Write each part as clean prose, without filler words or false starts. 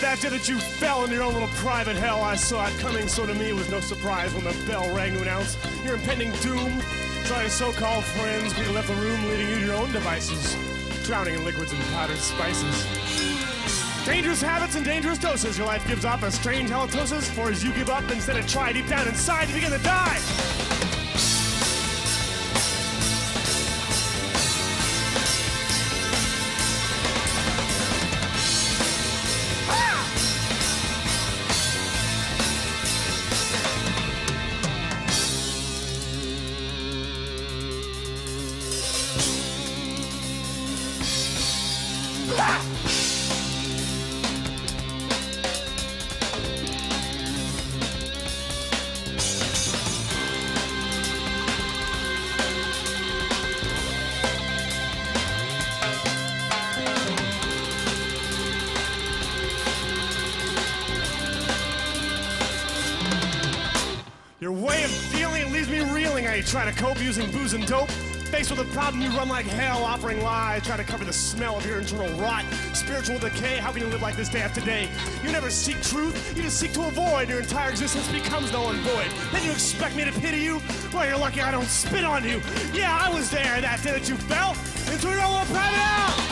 that day that you fell in your own little private hell. I saw it coming, so to me it was no surprise when the bell rang to announce your impending doom. So your so-called friends quickly left the room, leaving you to your own devices, drowning in liquids and powdered spices. Dangerous habits and dangerous doses. Your life gives off a strange halitosis, for as you give up instead of try deep down inside, you begin to die. Your way of dealing leaves me reeling. How you try to cope using booze and dope. Faced with a problem, you run like hell, offering lies, try to cover the smell of your internal rot. Spiritual decay, how can you live like this day after day? You never seek truth, you just seek to avoid. Your entire existence becomes null and void. Then you expect me to pity you? Well, you're lucky I don't spit on you. Yeah, I was there that day that you fell into your own little private hell.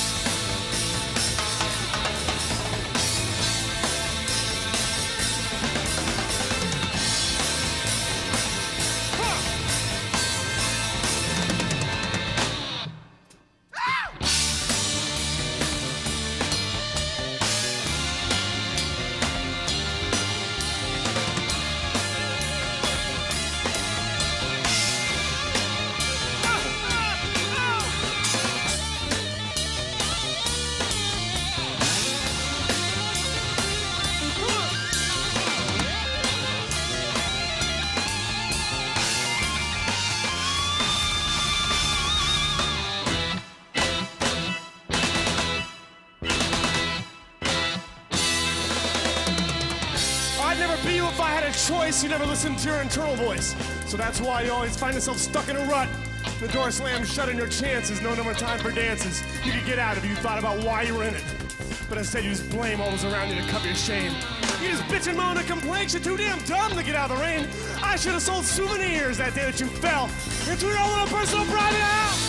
I'd never be you if I had a choice. You never listened to your internal voice. So that's why you always find yourself stuck in a rut. The door slams shut and your chances. No more time for dances. You could get out if you thought about why you were in it. But instead you just blame all those around you to cover your shame. You just bitch and moan and complain. You're too damn dumb to get out of the rain. I should have sold souvenirs that day that you fell into your own little personal private house.